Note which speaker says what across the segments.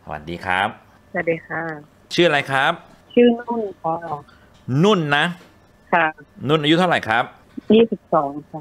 Speaker 1: สวัสดีครับ
Speaker 2: สวัสดีค่ะ
Speaker 1: ชื่ออะไรครับ
Speaker 2: ชื่อนุ่นค่ะ
Speaker 1: นุ่นนะ
Speaker 2: ค่ะ
Speaker 1: นุ่นอายุเท่าไหร่ครับ
Speaker 2: 22ค่ะ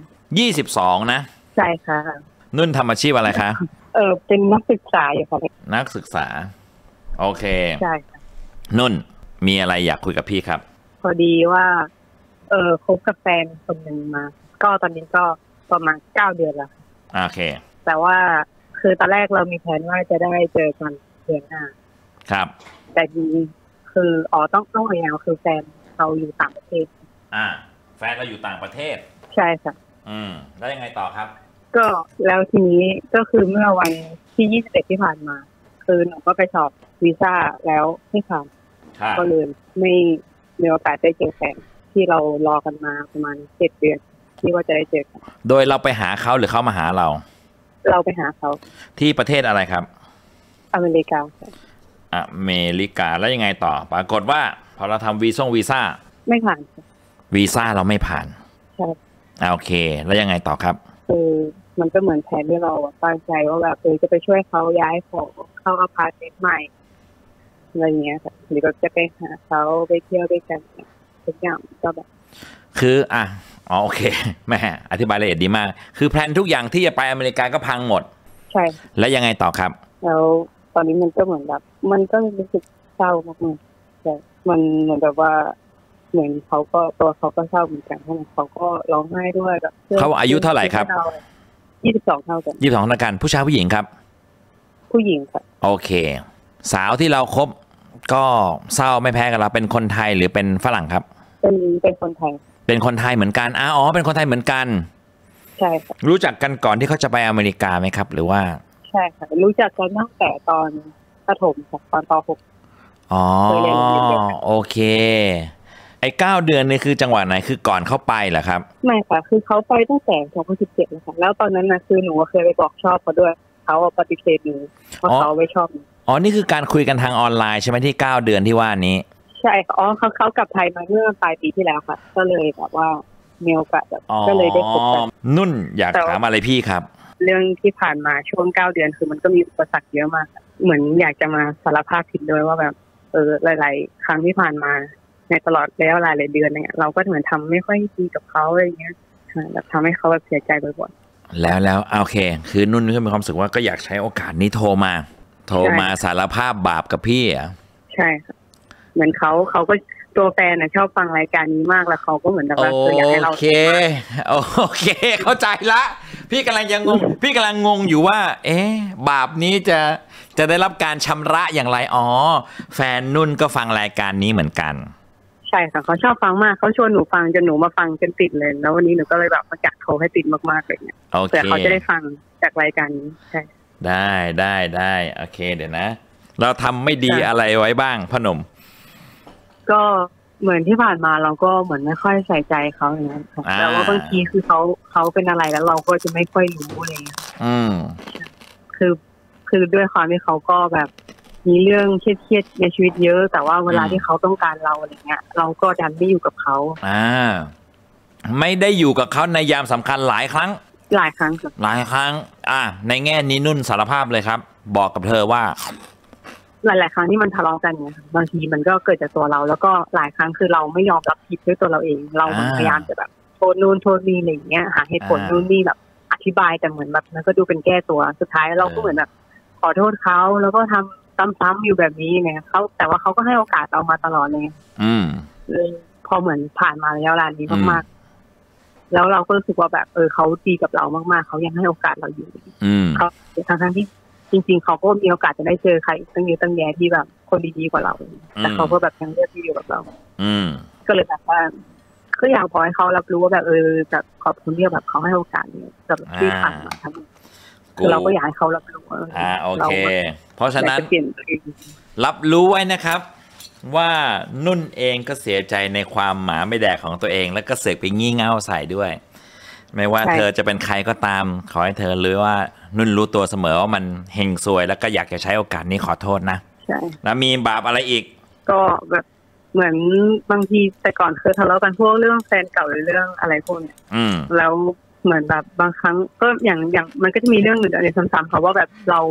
Speaker 1: 22นะ
Speaker 2: ใช่ค่ะ
Speaker 1: นุ่นทำอาชีพอะไรคะ
Speaker 2: เป็นนักศึกษาอยู่ค่ะ
Speaker 1: นักศึกษาโอเค
Speaker 2: ใช่ค่ะ
Speaker 1: นุ่นมีอะไรอยากคุยกับพี่ครับ
Speaker 2: พอดีว่าคบกับแฟนคนหนึ่งมาก็ตอนนี้ก็ประมาณ9 เดือนแล้ว
Speaker 1: โอเค
Speaker 2: แต่ว่าคือตอนแรกเรามีแผนว่าจะได้เจอกันเดือนหน้า
Speaker 1: ครับ
Speaker 2: แต่ทีคือต้องอย่างคือแฟนเราอยู่ต่างประเทศ
Speaker 1: แฟนเราอยู่ต่างประเทศ
Speaker 2: ใช่ค่ะ
Speaker 1: แล้วยังไงต่อครับ
Speaker 2: ก็แล้วทีนี้ก็คือเมื่อวันที่21ที่ผ่านมาคือหนูก็ไปสอบวีซ่าแล้วไม่ผ่านก็เลยไม่มีโอกาสได้เจอแฟนที่เรารอกันมาประมาณ7 เดือนที่ว่าจะได้เจอกัน
Speaker 1: โดยเราไปหาเขาหรือเขามาหาเรา
Speaker 2: ไปหาเขา
Speaker 1: ที่ประเทศอะไรครับ
Speaker 2: อเมริกา
Speaker 1: อเมริกาแล้วยังไงต่อปรากฏว่าพอเราทำวีซ่า
Speaker 2: ไม่ผ่าน
Speaker 1: วีซ่าเราไม่ผ่าน
Speaker 2: ใช่
Speaker 1: โอเคแล้วยังไงต่อครับ
Speaker 2: คือมันก็เหมือนแผนที่เราตั้งใจว่าแบบจะไปช่วยเขาย้ายของเข้าอพาร์ตเมนต์ใหม่อะไรเงี้ยค่ะหรือก็จะไปหาเขาไปเที่ยวด้วยกันทุกอย่างก็แบบ
Speaker 1: คือโอเคแม่อธิบายละเอียดดีมากคือแพลนทุกอย่างที่จะไปอเมริกาก็พังหมด
Speaker 2: ใช่
Speaker 1: แล้วยังไงต่อครับ
Speaker 2: แล้วตอนนี้มันก็เหมือนแบบมันก็รู้สึกเศร้ามากๆแต่มันเหมือนแบบว่าเหมือนตัวเขาก็เศร้าเหมือนกันเพราะเขาก็ร้องไห้ด้วยแบบ
Speaker 1: เขาอายุเท่าไหร่ครับ
Speaker 2: 22เท่ากัน
Speaker 1: 22เท่ากันผู้ชายผู้หญิงครับ
Speaker 2: ผู้หญิงครับ
Speaker 1: โอเคสาวที่เราคบก็เศร้าไม่แพ้กันเราเป็นคนไทยหรือเป็นฝรั่งครับ
Speaker 2: เป็นคนไทย
Speaker 1: เป็นคนไทยเหมือนกันเป็นคนไทยเหมือนกัน
Speaker 2: ใช่ค่ะ
Speaker 1: รู้จักกันก่อนที่เขาจะไปอเมริกาไหมครับหรือว่า
Speaker 2: ใช่ค่ะรู้จักกันตั้งแต่ตอนประถมค่ะตอนป.6
Speaker 1: โอเคไอ้9 เดือนนี่คือจังหวะไหนคือก่อนเข้าไปเหรอครับ
Speaker 2: ไม่ค่ะคือเขาไปตั้งแต่2017แล้วค่ะแล้วตอนนั้นนะคือหนูเคยไปบอกชอบเขาด้วยเขาปฏิเสธหนูเพราะเขาไม่ชอบ
Speaker 1: นี่คือการคุยกันทางออนไลน์ใช่ไหมที่9 เดือนที่ว่านี้
Speaker 2: ใช่ค่ะเขากลับไทยมาเมื่อปลายปีที่แล้วค่ะก็เลยแบบว่ามีโอกาสก็เลยได้พบกัน
Speaker 1: นุ่นอยากถามอะไรพี่ครับ
Speaker 2: เรื่องที่ผ่านมาช่วง9 เดือนคือมันก็มีอุปสรรคเยอะมากเหมือนอยากจะมาสารภาพผิดด้วยว่าแบบหลายๆครั้งที่ผ่านมาในตลอดระยะเวลาหลายเดือนเนี่ยเราก็เหมือนทำไม่ค่อยดีกับเขาอะไรเงี้ยแบบทำให้เขาแบบเสียใจบ่อย
Speaker 1: ๆแล้วโอเคคือนุ่นก็มีความรู้สึกว่าก็อยากใช้โอกาสนี้โทรมาสารภาพบาปกับพี่
Speaker 2: ใช่ค่ะเหมือนเขาก็ตัวแฟนชอบฟังรายการนี้มากแล้วเขาก็เหมือนแบบว่าอยากให้เรา
Speaker 1: โอเคเข้าใจละพี่กำลังงงอยู่ว่าบาปนี้จะได้รับการชำระอย่างไรแฟนนุ่นก็ฟังรายการนี้เหมือนกัน
Speaker 2: ใช่ค่ะเขาชอบฟังมากเขาชวนหนูฟังจนหนูมาฟังจนติดเลยแล้ววันนี้หนูก็เลยแบบมาจัดโทรให้ติดมากๆเลยเนี่ยแต่เขาจะได้ฟังจากรายการนี้ใช่
Speaker 1: ได้โอเคเดี๋ยวนะเราทำไม่ดีอะไรไว้บ้างพ่อหนุ่ม
Speaker 2: ก็เหมือนที่ผ่านมาเราก็เหมือนไม่ค่อยใส่ใจเขาอย่างนั้นค่ะแต่ว่าบางทีคือเขาเป็นอะไรแล้วเราก็จะไม่ค่อยรู้อะไรอย่างเงี้ยคือด้วยความที่เขาก็แบบมีเรื่องเครียดในชีวิตเยอะแต่ว่าเวลาที่เขาต้องการเราอะไรเงี้ยเราก็ดันไม่อยู่กับเขา
Speaker 1: ไม่ได้อยู่กับเขาในยามสำคัญหลายครั้ง
Speaker 2: หลายครั้ง
Speaker 1: ในแง่นี้นุ่นสารภาพเลยครับบอกกับเธอว่า
Speaker 2: หลายๆครั้งที่มันทะเลาะกันเนี่ยบางทีมันก็เกิดจากตัวเราแล้วก็หลายครั้งคือเราไม่ยอมรับผิดด้วยตัวเราเองเราพยายามจะแบบโทษนู่นโทษนี่อะไรอย่างเงี้ยหาเหตุผลนู่นนี่แบบอธิบายแต่เหมือนแบบมันก็ดูเป็นแก้ตัวสุดท้ายเราก็เหมือนแบบขอโทษเขาแล้วก็ทำซ้ำๆอยู่แบบนี้เนี่ยเขาแต่ว่าเขาก็ให้โอกาสเรามาตลอดเลยพอเหมือนผ่านมาระยะเวลานี้มากๆแล้วเราก็รู้สึกว่าแบบเขาดีกับเรามากๆเขายังให้โอกาสเราอยู่เขาทั้งที่จริงๆเขาก็มีโอกาสจะได้เจอใครตั้งเยอะตั้งแยะที่แบบคนดีๆกว่าเราแต่เขาก็แบบยังเลือกที่อยู่กับเราก็เลยแบบว่าก็อยากบอกให้เขารับรู้ว่าแบบแบบขอบคุณที่แบบเขาให้โอกาสเนี่ยกับที่ผ่านมาทั้งคือเราก็อยากให้เขารับรู้
Speaker 1: โอเคเพราะฉะนั้นรับรู้ไว้นะครับว่านุ่นเองก็เสียใจในความหมาไม่แดกของตัวเองแล้วก็เสกไปงี่เง่าใส่ด้วยไม่ว่าเธอจะเป็นใครก็ตามขอให้เธอรู้ว่านุ่นรู้ตัวเสมอว่ามันเฮงซวยแล้วก็อยากจะใช้โอกาสนี้ขอโทษนะ
Speaker 2: ใช่
Speaker 1: แล้วมีบาปอะไรอีก
Speaker 2: ก็แบบเหมือนบางทีแต่ก่อนเคยทะเลาะกันพวกเรื่องแฟนเก่าหรือเรื่องอะไรพวกนี้แล้วเหมือนแบบบางครั้งก็อย่างมันก็จะมีเรื่องอื่นอะไรซ้ำๆเขาว่าแบบเรา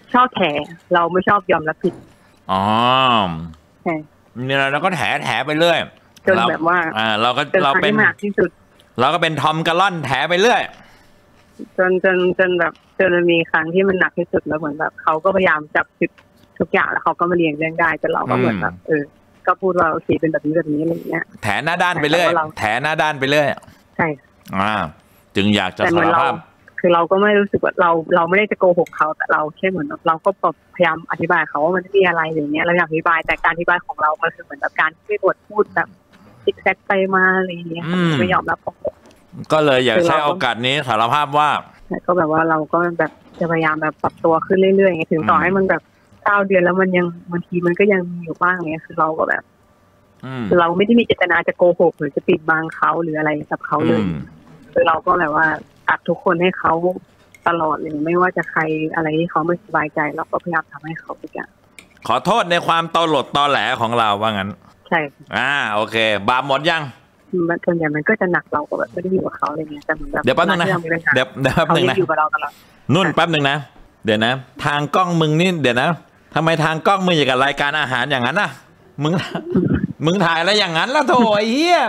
Speaker 2: ชอบแถเราไม่ชอบยอมรับผิด
Speaker 1: อ๋อ
Speaker 2: ใช่
Speaker 1: เนี่ยเราก็แถไปเรื่อย
Speaker 2: จนแบบว่า
Speaker 1: เราก็เราเป็น
Speaker 2: หนักที่สุด
Speaker 1: เราก็เป็นทอมกะล่อนแถไปเรื่อย
Speaker 2: จนแบบจนมันมีครั้งที่มันหนักที่สุดแล้วเหมือนแบบเขาก็พยายามจับผิดทุกอย่างแล้วเขาก็มาเรียงเรื่องได้จนเราก็เหมือนแบบก็พูดว่าโอเคเป็นแบบนี้อะไรเงี้ย
Speaker 1: แถหน้าด้านไปเรื่อยแถหน้าด้านไปเรื่อย
Speaker 2: ใช่
Speaker 1: จึงอยากจะสารภาพ
Speaker 2: คือเราก็ไม่รู้สึกว่าเราไม่ได้จะโกหกเขาแต่เราแค่เหมือนเราก็พยายามอธิบายเขาว่ามันไม่มีอะไรอย่างเงี้ยเราอยากอธิบายแต่การอธิบายของเรามันคือเหมือนแบบการที่บทพูดแบบซิกแซกไปมาอะไรอย่างเงี้ยไม่ยอมรับ
Speaker 1: ก็เลยอยากใช้โอกาสนี้สารภาพว่า
Speaker 2: ก็แบบว่าเราก็แบบจะพยายามแบบปรับตัวขึ้นเรื่อยๆถึงต่อให้มันแบบ9 เดือนแล้วมันยังบางทีมันก็ยังมีอยู่บ้างเงี้ยคือเราก็แบบเราไม่ได้มีเจตนาจะโกหกหรือจะปิดบังเขาหรืออะไรกับเขาเลยคือเราก็แบบว่าอัดทุกคนให้เขาตลอดเลยไม่ว่าจะใครอะไรที่เขาไม่สบายใจเราก็พยายามทำให้เขาทุกอย่าง
Speaker 1: ขอโทษในความตลดตอแหลของเราว่างั้น
Speaker 2: ใช่
Speaker 1: โอเคบาปหมดยัง
Speaker 2: ส่วนใหญ่มันก็จะหนักเราก็แบบไม่ได้อยู่กับเขาอะไรเงี้ยแต่เหมือนแบบ
Speaker 1: เดี๋ยวแป๊บนึงนะเดี๋ยวแป๊บนึงนะนุ่นแป๊บนึงนะเดี๋ยวนะทางกล้องมึงนี่เดี๋ยวนะทำไมทางกล้องมึงอย่างกับรายการอาหารอย่างนั้นน่ะมึงถ่ายอะไรอย่างนั้นล่ะโถไอ้เหี้ย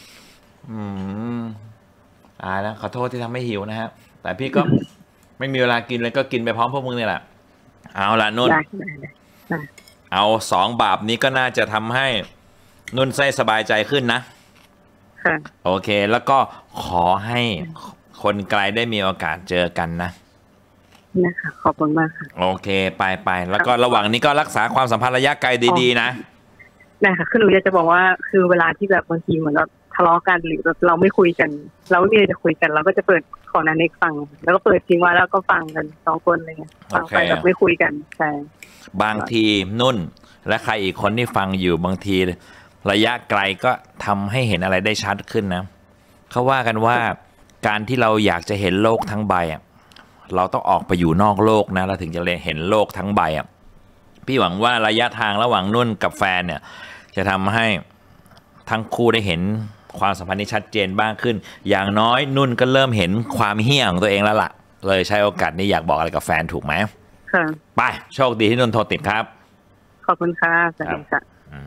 Speaker 1: แล้วขอโทษที่ทำให้หิวนะฮะแต่พี่ก็ไม่มีเวลากินเลยก็กินไปพร้อมพวกมึงนี่แหละเอาละนุ่นเอา2 บาปนี้ก็น่าจะทำให้นุ่นสบายใจขึ้นนะโอเคแล้วก็ขอให้คนไกลได้มีโอกาสเจอกันนะ
Speaker 2: ขอบคุณมากค่ะ
Speaker 1: โอเคไปแล้วก็ระหว่างนี้ก็รักษาความสัมพันธ์ระยะไกลดีๆนะ
Speaker 2: ได้ค่ะคือหนูอยากจะบอกว่าคือเวลาที่แบบบางทีเหมือนเราทะเลาะกันหรือเราไม่คุยกันเราไม่มีอะไรจะคุยกันเราก็จะเปิดของนั้นให้ฟังแล้วก็เปิดทิ้งไว้แล้วก็ฟังกัน2 คนอะไรเงี้ยฟังไปแบบไม่คุยกันใช่
Speaker 1: บางทีนุ่นและใครอีกคนที่ฟังอยู่บางทีระยะไกลก็ทำให้เห็นอะไรได้ชัดขึ้นนะเขาว่ากันว่าการที่เราอยากจะเห็นโลกทั้งใบเราต้องออกไปอยู่นอกโลกนะเราถึงจะเห็นโลกทั้งใบพี่หวังว่าระยะทางระหว่างนุ่นกับแฟนเนี่ยจะทำให้ทั้งคู่ได้เห็นความสัมพันธ์ที่ชัดเจนบ้างขึ้นอย่างน้อยนุ่นก็เริ่มเห็นความเหี้ยของตัวเองแล้วล่ะเลยใช้โอกาสนี้อยากบอกอะไรกับแฟนถูกไหม
Speaker 2: ค่ะ
Speaker 1: ไปโชคดีที่นุ่นโทรติดครับ
Speaker 2: ขอบคุณค่ะสวัสดีค่ะ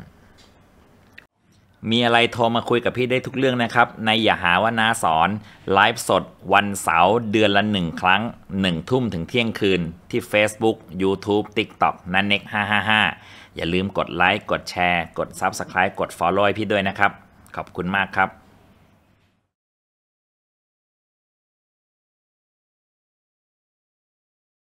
Speaker 1: มีอะไรโทรมาคุยกับพี่ได้ทุกเรื่องนะครับในอย่าหาว่าน้าสอนไลฟ์สดวันเสาร์เดือนละ1 ครั้ง1 ทุ่มถึงเที่ยงคืนที่ Facebook YouTube TikTok นันเน็ก555อย่าลืมกดไลค์กดแชร์กด Subscribe กด Follow ให้พี่ด้วยนะครับขอบคุณมากครับ